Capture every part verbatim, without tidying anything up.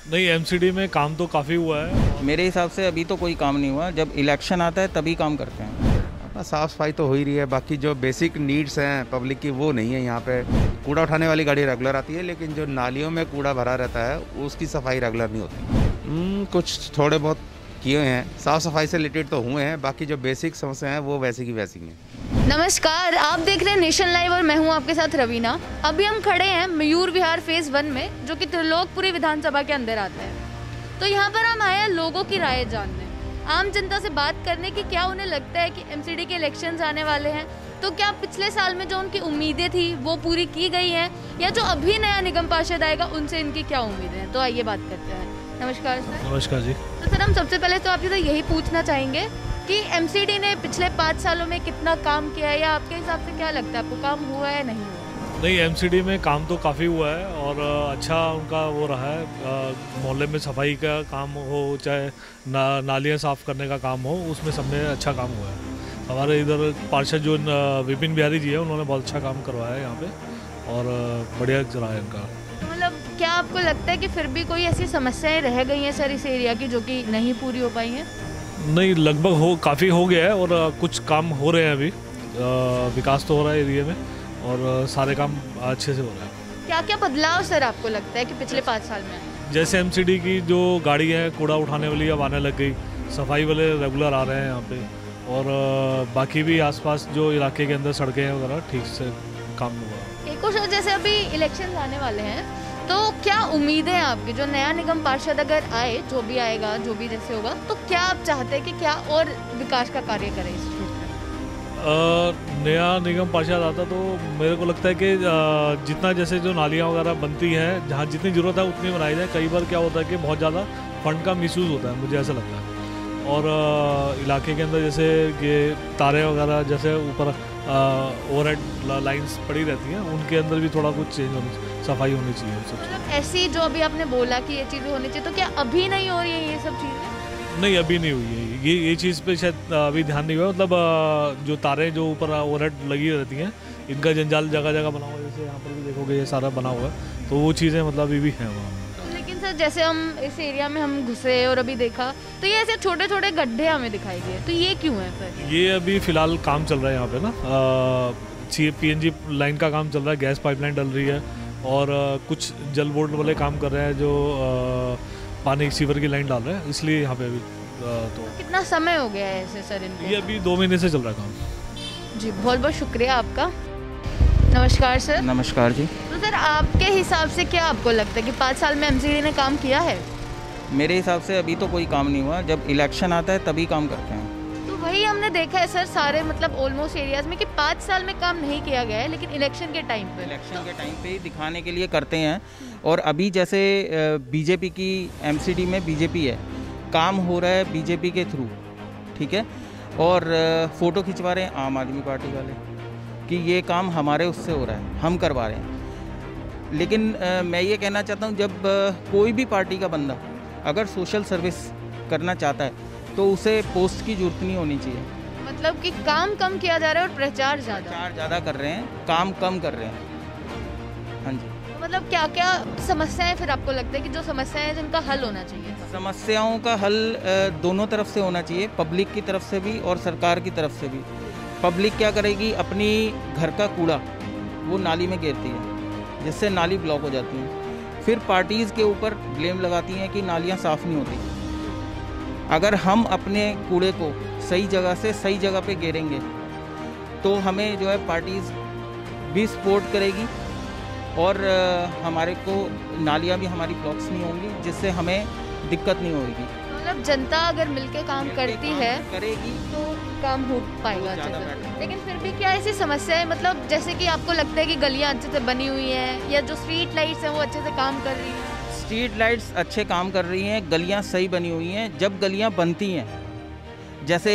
नहीं, एमसीडी में काम तो काफ़ी हुआ है। मेरे हिसाब से अभी तो कोई काम नहीं हुआ, जब इलेक्शन आता है तभी काम करते हैं। अपना साफ़ सफाई तो हो ही रही है, बाकी जो बेसिक नीड्स हैं पब्लिक की वो नहीं है। यहाँ पे कूड़ा उठाने वाली गाड़ी रेगुलर आती है, लेकिन जो नालियों में कूड़ा भरा रहता है उसकी सफाई रेगुलर नहीं होती। कुछ थोड़े बहुत किए हैं, साफ़ सफाई से रिलेटेड तो हुए हैं, बाकी जो बेसिक समस्या हैं वो वैसी की वैसी हैं। नमस्कार, आप देख रहे हैं नेशन लाइव और मैं हूं आपके साथ रवीना। अभी हम खड़े हैं मयूर विहार फेज वन में, जो कि त्रिलोकपुरी विधानसभा के अंदर आता है। तो यहाँ पर हम आए हैं लोगों की राय जानने, आम जनता से बात करने की क्या उन्हें लगता है कि एमसीडी के इलेक्शंस आने वाले हैं, तो क्या पिछले साल में जो उनकी उम्मीदें थी वो पूरी की गई हैं, या जो अभी नया निगम पार्षद आएगा उनसे इनकी क्या उम्मीदें हैं। तो आइए बात करते हैं। नमस्कार सर। नमस्कार जी। तो सर, हम सबसे पहले तो आपसे तो यही पूछना चाहेंगे कि एमसीडी ने पिछले पाँच सालों में कितना काम किया है, या आपके हिसाब से क्या लगता है आपको काम हुआ है नहीं हुआ? नहीं, एमसीडी में काम तो काफ़ी हुआ है और अच्छा उनका वो रहा है। मोहल्ले में सफाई का काम हो, चाहे ना नालियाँ साफ़ करने का काम हो, उसमें सब में अच्छा काम हुआ है। हमारे इधर पार्षद जो विपिन बिहारी जी है, उन्होंने बहुत अच्छा काम करवाया है यहाँ पे और बढ़िया रहा है इनका। मतलब क्या आपको लगता है कि फिर भी कोई ऐसी समस्याएं रह गई हैं सर इस एरिया की जो कि नहीं पूरी हो पाई हैं? नहीं, लगभग हो काफ़ी हो गया है और कुछ काम हो रहे हैं अभी। विकास तो हो रहा है एरिया में और सारे काम अच्छे से हो रहे हैं। क्या क्या बदलाव सर आपको लगता है कि पिछले पाँच साल में? जैसे एमसीडी की जो गाड़ी है कूड़ा उठाने वाली अब आने लग गई, सफाई वाले रेगुलर आ रहे हैं यहाँ पे, और बाकी भी आसपास जो इलाके के अंदर सड़कें हैं वगैरह ठीक से काम हुआ। एक और सर, जैसे अभी इलेक्शन आने वाले हैं, तो क्या उम्मीदें हैं आपकी, जो नया निगम पार्षद अगर आए, जो भी आएगा, जो भी जैसे होगा, तो क्या आप चाहते हैं कि क्या और विकास का कार्य करें इस क्षेत्र में? नया निगम पार्षद आता तो मेरे को लगता है कि जितना जैसे जो नालियाँ वगैरह बनती हैं, जहाँ जितनी ज़रूरत है उतनी बनाई जाए। कई बार क्या होता है कि बहुत ज़्यादा फंड का मिसयूज़ होता है, मुझे ऐसा लगता है। और इलाके के अंदर जैसे ये तारे वगैरह जैसे ऊपर ओवरहेड लाइंस पड़ी रहती हैं, उनके अंदर भी थोड़ा कुछ चेंज होनी, सफाई होनी चाहिए। मतलब ऐसी जो अभी आपने बोला कि ये चीज़ें होनी चाहिए, तो क्या अभी नहीं हो रही है ये सब चीज़ें? नहीं, अभी नहीं हुई है ये ये चीज़ पे शायद अभी ध्यान नहीं हुआ। मतलब जो तारे जो ऊपर ओवरहेड लगी रहती हैं, इनका जंजाल जगह जगह बना हुआ है, जैसे यहाँ पर भी देखोगे ये सारा बना हुआ है, तो वो चीज़ें मतलब अभी भी हैं वहाँ। लेकिन सर, जैसे हम इस एरिया में हम घुसे और अभी देखा तो ये ऐसे छोटे छोटे गड्ढे हमें दिखाई दिए, तो ये क्यों है सर? ये अभी फ़िलहाल काम चल रहा है यहाँ पे ना, पीएनजी लाइन का काम चल रहा है, गैस पाइपलाइन डल रही है, और कुछ जल बोर्ड वाले काम कर रहे हैं जो पानी सीवर की लाइन डाल रहे हैं, इसलिए यहाँ पे अभी तो। कितना समय हो गया है ऐसे सर इनको? ये अभी दो महीने से चल रहा है काम। जी, बहुत बहुत शुक्रिया आपका। नमस्कार सर। नमस्कार जी। तो सर, आपके हिसाब से क्या आपको लगता है कि पाँच साल में एमसीडी ने काम किया है? मेरे हिसाब से अभी तो कोई काम नहीं हुआ, जब इलेक्शन आता है तभी काम करते हैं। तो वही हमने देखा है सर सारे मतलब ऑलमोस्ट एरियाज में कि पाँच साल में काम नहीं किया गया है, लेकिन इलेक्शन के टाइम पे इलेक्शन तो... के टाइम पे ही दिखाने के लिए करते हैं। और अभी जैसे बीजेपी की एमसीडी में बीजेपी है, काम हो रहा है बीजेपी के थ्रू, ठीक है, और फ़ोटो खिंचवा रहे हैं आम आदमी पार्टी वाले कि ये काम हमारे उससे हो रहा है, हम करवा रहे हैं। लेकिन आ, मैं ये कहना चाहता हूँ, जब आ, कोई भी पार्टी का बंदा अगर सोशल सर्विस करना चाहता है तो उसे पोस्ट की जरूरत नहीं होनी चाहिए। मतलब कि काम कम किया जा रहा है और प्रचार ज़्यादा प्रचार ज़्यादा कर रहे हैं, काम कम कर रहे हैं। हाँ जी। तो मतलब क्या क्या समस्याएं फिर आपको लगता है कि जो समस्याएं हैं जिनका हल होना चाहिए? समस्याओं का हल दोनों तरफ से होना चाहिए, पब्लिक की तरफ से भी और सरकार की तरफ से भी। पब्लिक क्या करेगी, अपनी घर का कूड़ा वो नाली में गिरती है, जिससे नाली ब्लॉक हो जाती है। फिर पार्टीज़ के ऊपर ब्लेम लगाती हैं कि नालियाँ साफ़ नहीं होती। अगर हम अपने कूड़े को सही जगह से सही जगह पे गिरेंगे तो हमें जो है पार्टीज़ भी सपोर्ट करेगी, और हमारे को नालियाँ भी हमारी ब्लॉक्स नहीं होंगी, जिससे हमें दिक्कत नहीं होगी। मतलब जनता अगर मिलके काम करती काम है करेगी तो काम हो पाएगा अच्छे से। लेकिन फिर भी क्या ऐसी समस्या है, मतलब जैसे कि आपको लगता है कि गलियां अच्छे से बनी हुई हैं, या जो स्ट्रीट लाइट्स हैं वो अच्छे से काम कर रही हैं? स्ट्रीट लाइट्स अच्छे काम कर रही हैं, गलियां सही बनी हुई हैं। जब गलियां बनती हैं, जैसे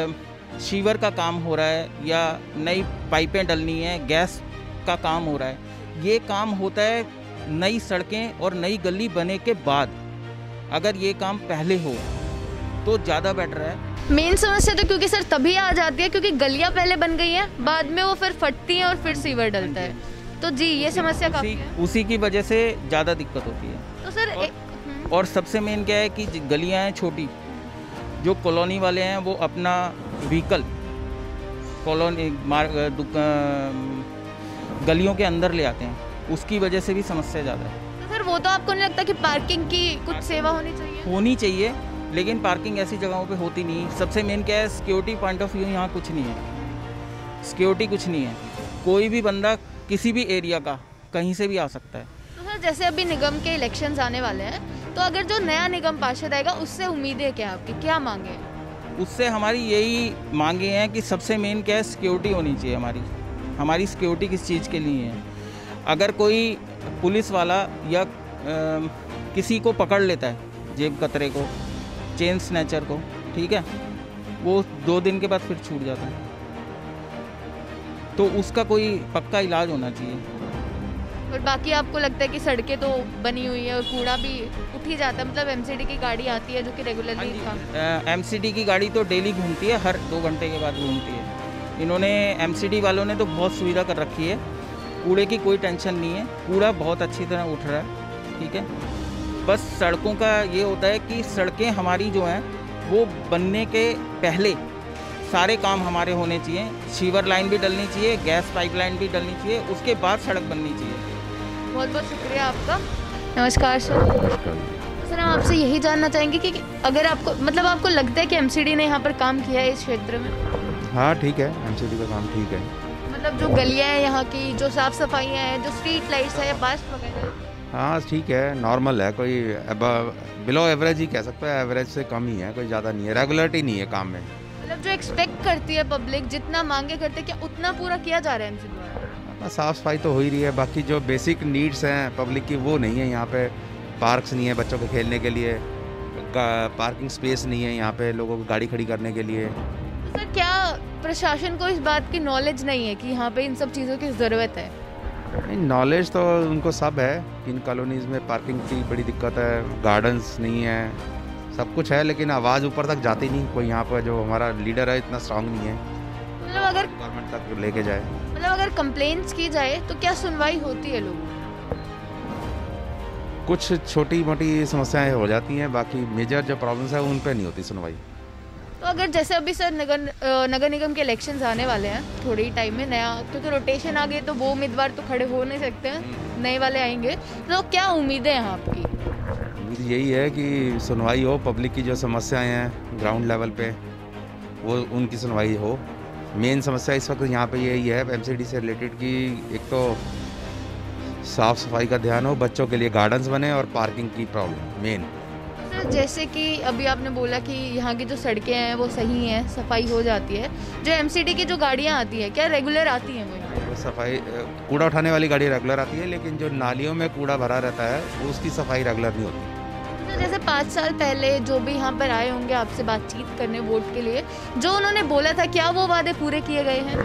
शीवर का काम हो रहा है या नई पाइपें डलनी हैं, गैस का काम हो रहा है, ये काम होता है नई सड़कें और नई गली बने के बाद। अगर ये काम पहले हो तो ज़्यादा बेटर है। मेन समस्या तो क्योंकि सर तभी आ जाती है क्योंकि गलियां पहले बन गई हैं, बाद में वो फिर फटती हैं और फिर सीवर डलता है, तो जी ये समस्या काफ़ी है। उसी की वजह से ज़्यादा दिक्कत होती है। तो सर और, ए... और सबसे मेन क्या है कि गलियां हैं छोटी, जो कॉलोनी वाले हैं वो अपना व्हीकल कॉलोनी मार गलियों के अंदर ले आते हैं, उसकी वजह से भी समस्या ज़्यादा है। तो सर वो तो आपको नहीं लगता कि पार्किंग की कुछ सेवा होनी चाहिए? होनी चाहिए, लेकिन पार्किंग ऐसी जगहों पे होती नहीं। सबसे मेन क्या है, सिक्योरिटी पॉइंट ऑफ व्यू यहाँ कुछ नहीं है, सिक्योरिटी कुछ नहीं है। कोई भी बंदा किसी भी एरिया का कहीं से भी आ सकता है। तो सर जैसे अभी निगम के इलेक्शंस आने वाले हैं, तो अगर जो नया निगम पार्षद आएगा उससे उम्मीदें क्या आपकी, क्या मांगे हैं? उससे हमारी यही मांगे हैं कि सबसे मेन क्या है, सिक्योरिटी होनी चाहिए हमारी। हमारी सिक्योरिटी किस चीज़ के लिए है? अगर कोई पुलिस वाला या आ, किसी को पकड़ लेता है, जेब कतरे को, चेन स्नैचर को, ठीक है, वो दो दिन के बाद फिर छूट जाता है। तो उसका कोई पक्का इलाज होना चाहिए। और बाकी आपको लगता है कि सड़कें तो बनी हुई है और कूड़ा भी उठ ही जाता है, मतलब एमसीडी की गाड़ी आती है जो कि रेगुलरली काम एमसीडी की गाड़ी तो डेली घूमती है, हर दो घंटे के बाद घूमती है। इन्होंने एमसीडी वालों ने तो बहुत सुविधा कर रखी है, कूड़े की कोई टेंशन नहीं है, कूड़ा बहुत अच्छी तरह उठ रहा है, ठीक है। बस सड़कों का ये होता है कि सड़कें हमारी जो हैं वो बनने के पहले सारे काम हमारे होने चाहिए। सीवर लाइन भी डलनी चाहिए, गैस पाइपलाइन भी डलनी चाहिए, उसके बाद सड़क बननी चाहिए। बहुत बहुत शुक्रिया आपका। नमस्कार सर। सर हम आपसे यही जानना चाहेंगे कि अगर आपको मतलब आपको लगता है कि एमसीडी ने यहाँ पर काम किया है इस क्षेत्र में? हाँ ठीक है, एमसीडी का काम ठीक है। मतलब जो गलियाँ हैं यहाँ की, जो साफ़ सफाइयाँ हैं, जो स्ट्रीट लाइट्स है या बास्ट वगैरह? हाँ ठीक है, नॉर्मल है, कोई बिलो एवरेज ही कह सकता है, एवरेज से कम ही है, कोई ज़्यादा नहीं है, रेगुलरिटी नहीं है काम में। मतलब जो एक्सपेक्ट करती है पब्लिक, जितना मांगे करते, क्या उतना पूरा किया जा रहा है एमसीडी द्वारा? साफ़ सफाई तो हो ही रही है, बाकी जो बेसिक नीड्स हैं पब्लिक की वो नहीं है यहाँ पे। पार्क्स नहीं है बच्चों के खेलने के लिए, पार्किंग स्पेस नहीं है यहाँ पे लोगों को गाड़ी खड़ी करने के लिए। तो सर क्या प्रशासन को इस बात की नॉलेज नहीं है कि यहाँ पे इन सब चीज़ों की ज़रूरत है? नहीं, नॉलेज तो उनको सब है कि इन कॉलोनीज़ में पार्किंग की बड़ी दिक्कत है, गार्डन्स नहीं है, सब कुछ है, लेकिन आवाज़ ऊपर तक जाती नहीं। कोई यहाँ पर जो हमारा लीडर है इतना स्ट्रांग नहीं है, मतलब अगर गवर्नमेंट तक लेके जाए। मतलब अगर कंप्लेंट्स की जाए तो क्या सुनवाई होती है लोगों? कुछ छोटी मोटी समस्याएं हो जाती हैं, बाकी मेजर जो प्रॉब्लम्स है उन पे नहीं होती सुनवाई। तो अगर जैसे अभी सर नगर नगर निगम के इलेक्शंस आने वाले हैं थोड़े ही टाइम में, नया क्योंकि रोटेशन आ गई तो वो उम्मीदवार तो खड़े हो नहीं सकते हैं, नए वाले आएंगे, तो क्या उम्मीदें हैं आपकी? उम्मीद यही है कि सुनवाई हो, पब्लिक की जो समस्याएं हैं ग्राउंड लेवल पे वो उनकी सुनवाई हो। मेन समस्या इस वक्त यहाँ पे यही है एमसीडी से रिलेटेड कि एक तो साफ़ सफाई का ध्यान हो, बच्चों के लिए गार्डन्स बने और पार्किंग की प्रॉब्लम मेन। सर जैसे कि अभी आपने बोला कि यहाँ की जो सड़कें हैं वो सही हैं, सफाई हो जाती है, जो एमसीडी की जो गाड़ियाँ आती हैं क्या रेगुलर आती हैं वो यहाँ? सफाई कूड़ा उठाने वाली गाड़ी रेगुलर आती है, लेकिन जो नालियों में कूड़ा भरा रहता है वो उसकी सफाई रेगुलर नहीं होती। तो जैसे पाँच साल पहले जो भी यहाँ पर आए होंगे आपसे बातचीत करने वोट के लिए, जो उन्होंने बोला था क्या वो वादे पूरे किए गए हैं?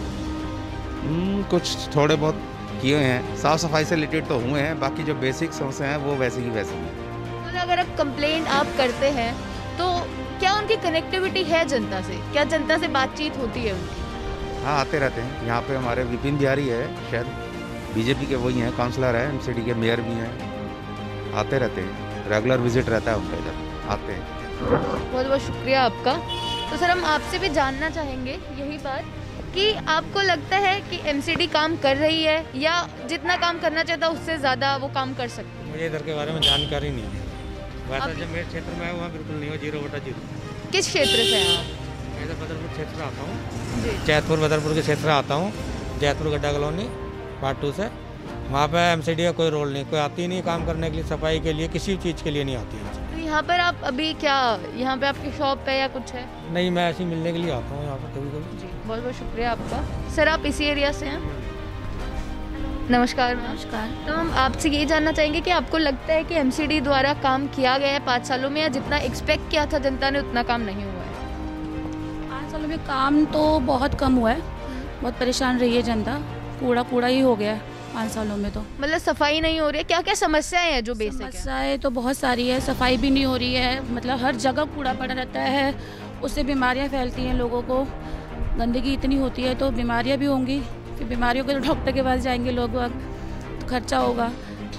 कुछ थोड़े बहुत किए हैं, साफ़ सफाई से रिलेटेड तो हुए हैं, बाकी जो बेसिक समस्या हैं वो वैसे ही वैसे ही। तो अगर आप कंप्लेंट आप करते हैं तो क्या उनकी कनेक्टिविटी है जनता से, क्या जनता से बातचीत होती है उनकी? हाँ आते रहते हैं, यहाँ पे हमारे विपिन बिहारी है, शायद बीजेपी के वही हैं, काउंसलर है, एमसीडी के मेयर भी हैं, आते रहते हैं, रेगुलर विजिट रहता है उनका, इधर आते हैं। बहुत बहुत शुक्रिया आपका। तो सर हम आपसे भी जानना चाहेंगे यही बात कि आपको लगता है कि एमसीडी काम कर रही है या जितना काम करना चाहता है उससे ज़्यादा वो काम कर सकती है? मुझे इधर के बारे में जानकारी नहीं है, वैसा जब मेरे क्षेत्र में है वहाँ बिल्कुल नहीं हो, जीरो बटा जीरो। किस क्षेत्र से हैं आप? मैं इधर बदरपुर क्षेत्र आता हूँ, जी जैतपुर बदरपुर के क्षेत्र आता हूँ, जैतपुर गड्ढा कॉलोनी पार्ट टू से। वहाँ पे एमसीडी का कोई रोल नहीं, कोई आती नहीं काम करने के लिए, सफाई के लिए, किसी चीज़ के लिए नहीं आती है। तो यहाँ पर आप अभी क्या यहाँ पे आपकी शॉप है या कुछ है? नहीं, मैं ऐसे ही मिलने के लिए आता हूँ यहाँ पर कभी कभी। जी बहुत बहुत शुक्रिया आपका। सर आप इसी एरिया से हैं? नमस्कार मैम। नमस्कार। तो हम आपसे ये जानना चाहेंगे कि आपको लगता है कि एमसीडी द्वारा काम किया गया है पाँच सालों में, या जितना एक्सपेक्ट किया था जनता ने उतना काम नहीं हुआ है? पाँच सालों में काम तो बहुत कम हुआ है, बहुत परेशान रही है जनता, कूड़ा कूड़ा ही हो गया है पाँच सालों में। तो मतलब सफाई नहीं हो रही है, क्या क्या समस्याएं हैं जो बेसिक है? समस्याएं तो बहुत सारी है, सफाई भी नहीं हो रही है, मतलब हर जगह कूड़ा पड़ा रहता है, उससे बीमारियां फैलती हैं लोगों को, गंदगी इतनी होती है तो बीमारियां भी होंगी, फिर बीमारियों के डॉक्टर के पास जाएंगे लोग, तो खर्चा होगा।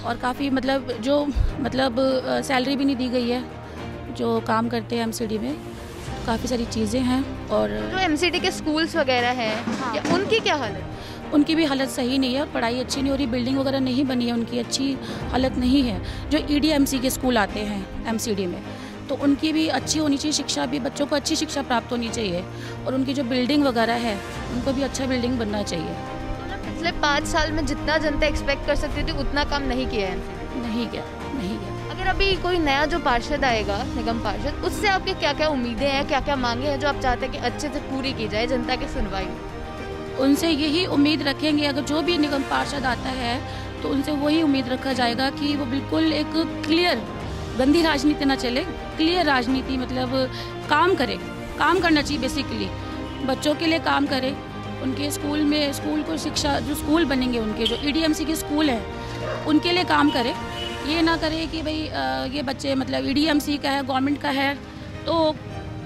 और काफ़ी मतलब जो मतलब सैलरी भी नहीं दी गई है जो काम करते हैं एमसीडी में, काफ़ी सारी चीज़ें हैं। और जो एमसीडी के स्कूल्स वगैरह हैं, हाँ। या उनकी क्या हालत? उनकी भी हालत सही नहीं है, पढ़ाई अच्छी नहीं हो रही, बिल्डिंग वगैरह नहीं बनी है, उनकी अच्छी हालत नहीं है। जो ईडीएमसी के स्कूल आते हैं एमसीडी में, तो उनकी भी अच्छी होनी चाहिए शिक्षा, भी बच्चों को अच्छी शिक्षा प्राप्त होनी चाहिए, और उनकी जो बिल्डिंग वगैरह है उनको भी अच्छा बिल्डिंग बनना चाहिए। पिछले पाँच साल में जितना जनता एक्सपेक्ट कर सकती थी उतना काम नहीं किया है एमसीडी। नहीं गया नहीं गया अगर अभी कोई नया जो पार्षद आएगा, निगम पार्षद, उससे आपके क्या क्या उम्मीदें हैं, क्या क्या मांगे हैं जो आप चाहते हैं कि अच्छे से पूरी की जाए जनता की सुनवाई? उनसे यही उम्मीद रखेंगे, अगर जो भी निगम पार्षद आता है तो उनसे वही उम्मीद रखा जाएगा कि वो बिल्कुल एक क्लियर, गंदी राजनीति ना चले, क्लियर राजनीति मतलब काम करे, काम करना चाहिए बेसिकली, बच्चों के लिए काम करे, उनके स्कूल में स्कूल को शिक्षा, जो स्कूल बनेंगे उनके जो ईडीएमसी के स्कूल हैं उनके लिए काम करे। ये ना करे कि भाई ये बच्चे मतलब ईडीएमसी का है, गवर्नमेंट का है, तो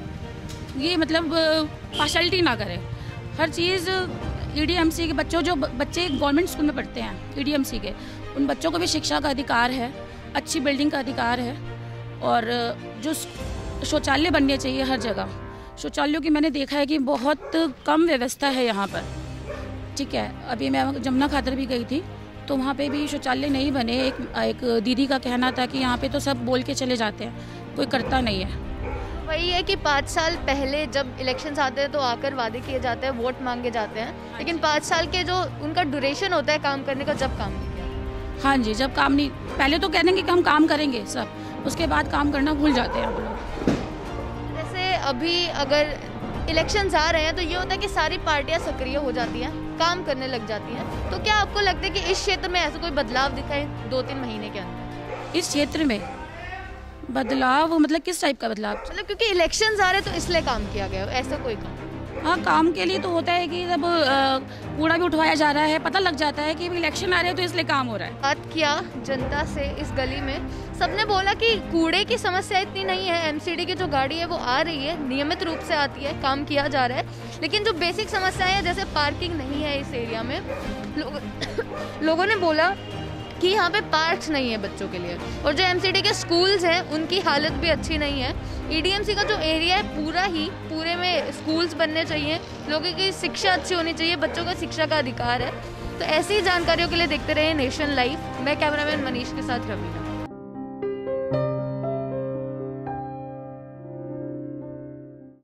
ये मतलब पार्शलिटी ना करे। हर चीज़ ईडीएमसी के बच्चों, जो बच्चे गवर्नमेंट स्कूल में पढ़ते हैं ईडीएमसी के, उन बच्चों को भी शिक्षा का अधिकार है, अच्छी बिल्डिंग का अधिकार है, और जो शौचालय बनने चाहिए हर जगह। शौचालयों की मैंने देखा है कि बहुत कम व्यवस्था है यहाँ पर, ठीक है। अभी मैं जमुना खातर भी गई थी तो वहाँ पे भी शौचालय नहीं बने। एक एक दीदी का कहना था कि यहाँ पे तो सब बोल के चले जाते हैं, कोई करता नहीं है। वही है कि पाँच साल पहले जब इलेक्शंस आते हैं तो आकर वादे किए जाते हैं, वोट मांगे जाते हैं, लेकिन पाँच साल के जो उनका ड्यूरेशन होता है काम करने का, जब काम नहीं किया। हाँ जी, जब काम नहीं, पहले तो कह देंगे कि हम काम करेंगे सब, उसके बाद काम करना भूल जाते हैं हम लोग। जैसे अभी अगर इलेक्शंस आ रहे हैं तो ये होता है कि सारी पार्टियां सक्रिय हो जाती हैं, काम करने लग जाती हैं, तो क्या आपको लगता है कि इस क्षेत्र में ऐसा कोई बदलाव दिखा है दो तीन महीने के अंदर? इस क्षेत्र में बदलाव मतलब किस टाइप का बदलाव? मतलब क्योंकि इलेक्शंस आ रहे हैं तो इसलिए काम किया गया, ऐसा कोई काम? हाँ, काम के लिए तो होता है कि जब कूड़ा भी उठवाया जा रहा है, पता लग जाता है कि इलेक्शन आ रहे हैं तो इसलिए काम हो रहा है। बात किया जनता से इस गली में, सबने बोला कि कूड़े की समस्या इतनी नहीं है, एमसीडी की जो गाड़ी है वो आ रही है, नियमित रूप से आती है, काम किया जा रहा है, लेकिन जो बेसिक समस्याएं हैं जैसे पार्किंग नहीं है इस एरिया में, लोग, लोगों ने बोला कि यहाँ पे पार्क्स नहीं है बच्चों के लिए, और जो एमसीडी के स्कूल्स हैं उनकी हालत भी अच्छी नहीं है। ईडीएमसी का जो एरिया है पूरा ही पूरे में स्कूल्स बनने चाहिए, लोगों की शिक्षा अच्छी होनी चाहिए, बच्चों का शिक्षा का अधिकार है। तो ऐसी जानकारियों के लिए देखते रहे नेशन लाइव। मैं कैमरामैन मनीष के साथ रवीना।